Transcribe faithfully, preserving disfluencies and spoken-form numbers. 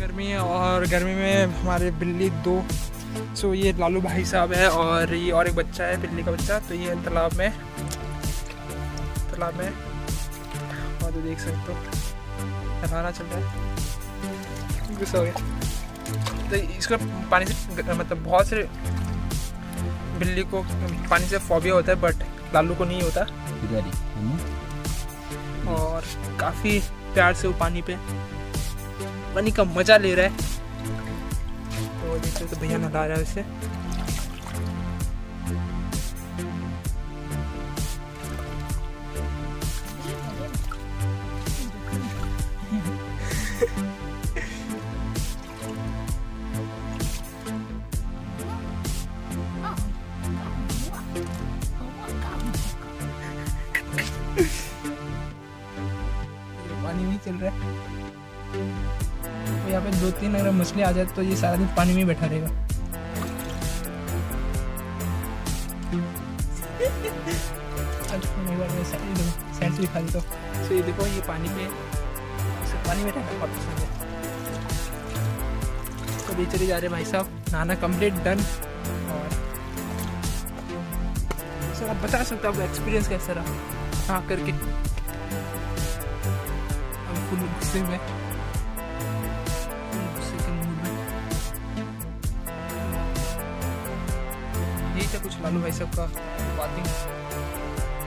गर्मी है और गर्मी में हमारे बिल्ली दो, सो ये लालू भाई साहब है और ये और एक बच्चा है बिल्ली का बच्चा। तो ये तालाब में तालाब में और तो देख सकते हो नहाना चल रहा है, गुस्सा हो गया। तो इसको पानी से मतलब बहुत से बिल्ली को पानी से फोबिया होता है, बट लालू को नहीं होता और काफ़ी प्यार से वो पानी पे पानी का मज़ा ले रहा है। तो देखते तो भैया नहा रहा है उसे। पानी में चल रहा है तो यहाँ पे दो तीन अगर मछली आ जाए तो ये सारा दिन पानी में बैठा रहेगा। साइड से दिखा देता हूँ। तो ये देखो ये पानी पे पानी में रहना बहुत पसंद है। तो भी चले जा रहे भाई साहब, नहाना कंप्लीट डन। और सर आप बता सकते हो आपका एक्सपीरियंस कैसा रहा हाँ करके? हम फुल गुस्से में गुस्से के मूड में। यही था कुछ लालू भाई साहब का बातें।